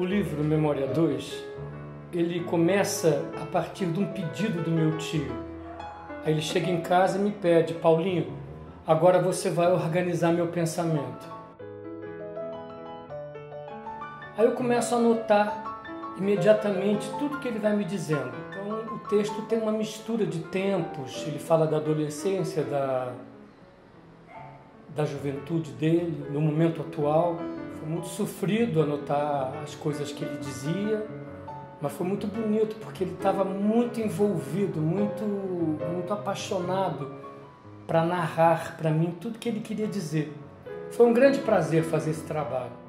O livro Memória 2, ele começa a partir de um pedido do meu tio. Aí ele chega em casa e me pede: Paulinho, agora você vai organizar meu pensamento. Aí eu começo a anotar imediatamente tudo que ele vai me dizendo. Então o texto tem uma mistura de tempos, ele fala da adolescência, da juventude dele, no momento atual. Foi muito sofrido anotar as coisas que ele dizia, mas foi muito bonito porque ele estava muito envolvido, muito apaixonado para narrar para mim tudo que ele queria dizer. Foi um grande prazer fazer esse trabalho.